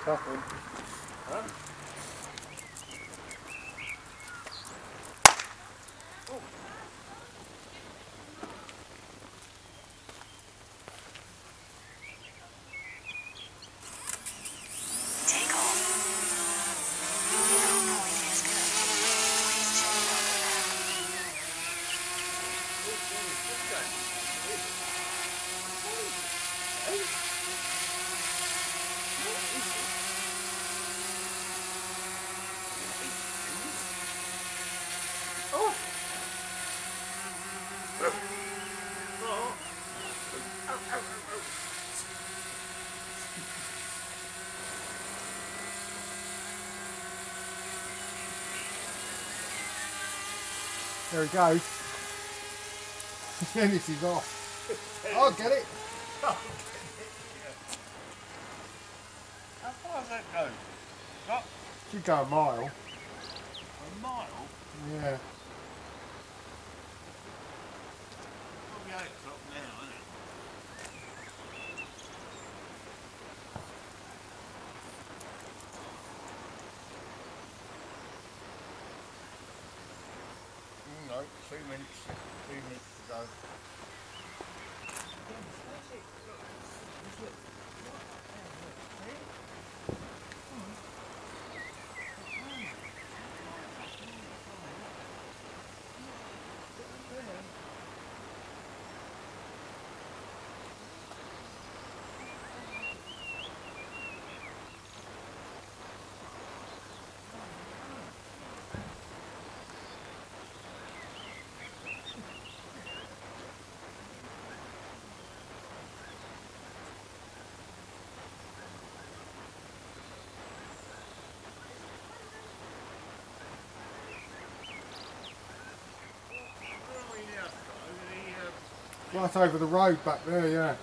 Tough one. Huh? There he goes. Finish is off. I'll get it. How far does that go? Up Should go a mile. a mile? Yeah. Probably 8 o'clock now, isn't it? No, 2 minutes. 2 minutes to go. Right over the road back there, yeah.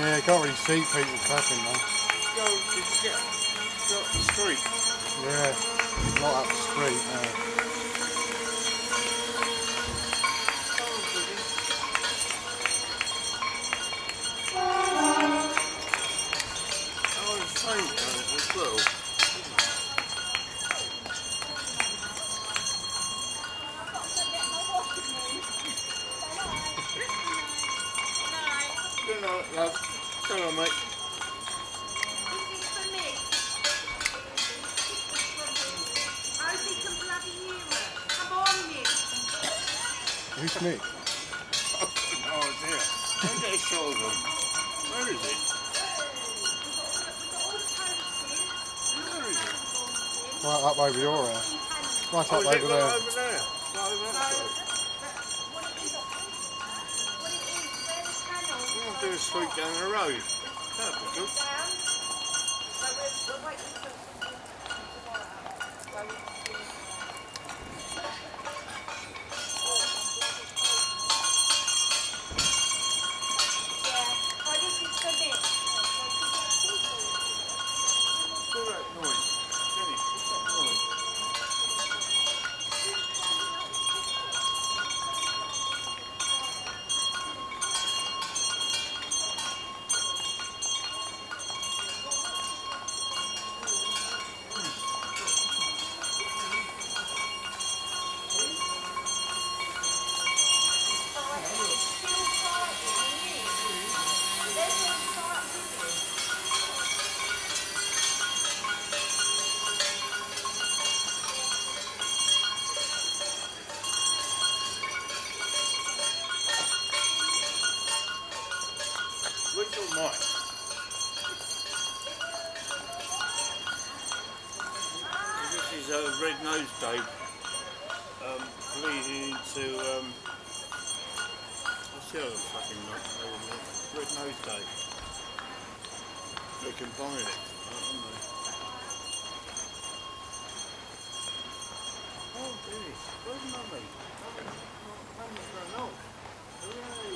Yeah, you can't really see people clapping though. Yo, did you get up the street? Yeah, not up the street, no. Oh, the train done it as well. Good night, love. So long, mate. Who's Nick? I've got no idea. I'll get a shot of them. Where is it? Where is it? Right up over your house. Right Oh, up is over it there. right over there? Right over that side. I'll do a sweep down the road. That'd be good. Do that noise. Jenny, what's that noise? Where's your mic? This is Red Nose Day. Leading into what's the other fucking night? Red Nose Day. They're combining it, aren't they? Oh, goodness. Where's Mummy? Mummy's run off. Hooray!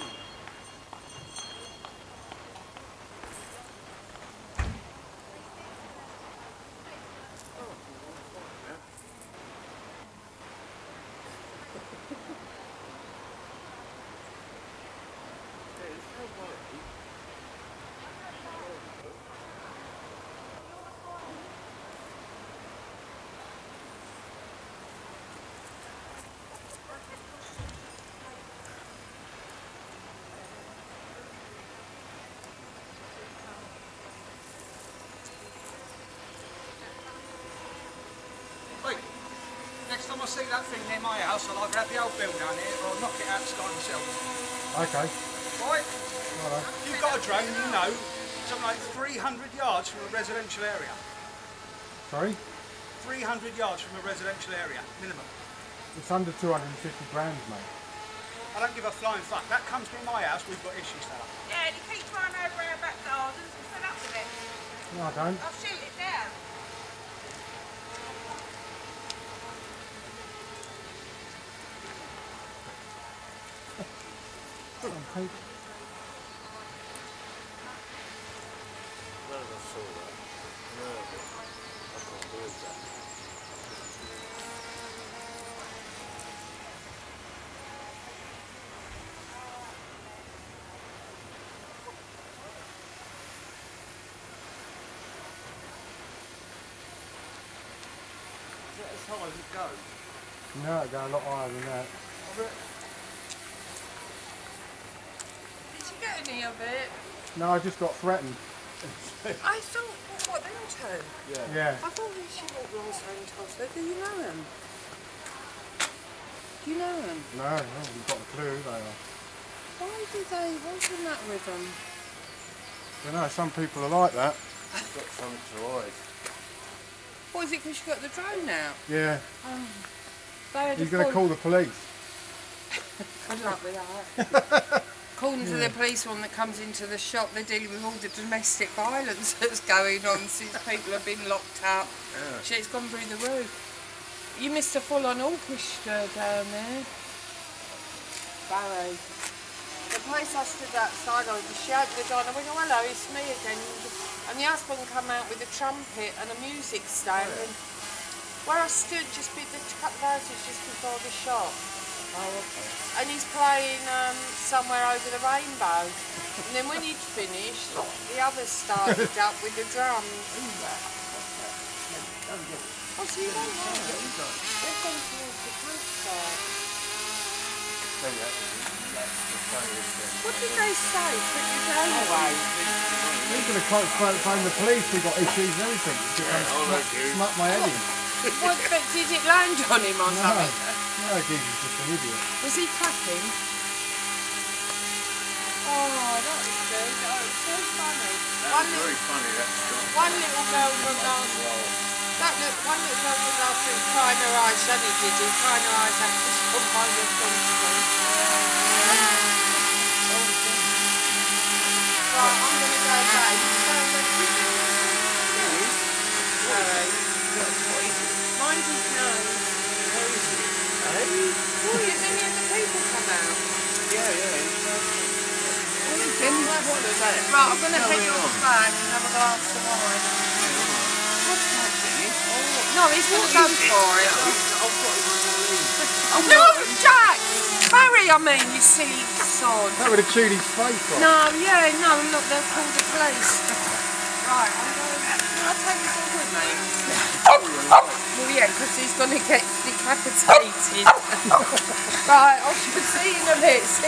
Wait, next time I see that thing near my house, I'll either have the old bill down here or I'll knock it out and start myself. Okay. Right? Righto. You've got a drone, you know, something like 300 yards from a residential area. Sorry? 300 yards from a residential area, minimum. It's under 250 grand, mate. I don't give a flying fuck. That comes near my house, we've got issues, fella. Yeah, and you keep trying over our back gardens and fed up with it. No, I don't. I'll shoot it down. Okay. Where did I saw that? No, I can't believe that. Is that as high as it goes? No, it'll go a lot higher than that. Did you get any of it? No, I just got threatened. I thought, what, them two? Yeah. I thought we should walk Ross and Tosford. Do you know them? Do you know them? No, I haven't got a clue who they are. What's the matter with them? You know, some people are like that. Got something to hide. What, is it because you got the drone out? Yeah. Oh. They had He's a going to full- call the police. Good luck with that. According to the policeman that comes into the shop, they're dealing with all the domestic violence that's going on since people have been locked up. Yeah. Shit's gone through the roof. You missed a full-on orchestra down there. Barry. the place I stood outside of, she opened the door and I went, oh hello, it's me again. And the husband come out with a trumpet and a music stand, and where I stood just a couple of houses just before the shop. Oh, okay. And he's playing Somewhere Over the Rainbow. And then when he'd finished, the others started up with the drums. Who's that? What's that? No, don't get it. Oh, so you don't know? Yeah, he's got it. They've gone towards the coastline. So that's the funniest thing. What did they say? Put your day Oh, away. He's going to phone the police. We've got issues and everything. Smack my head in. What, but did it land on him or No, something? no, Jesus, just an idiot. Was he clapping? Oh, that was good. Oh, it's so funny. That's very funny, that's got. One little girl from last one little girl from last week crying her eyes, Shani did it, crying her eyes out to shop by the policeman. Right, I'm going to go back. Sorry. Mind his nose. Oh, did any of the people come out? Right, I'm going to head off back and have a glass of wine. What's that, Jenny? No, he's going to go for it. Oh, no, Jack! Barry, I mean, you silly sod. That would have chewed his face off. No, yeah, no, look, they'll call the police. Right, I'm going. Can I take this all with me? Well, yeah, because he's going to get decapitated. Right, I shall see you in a bit.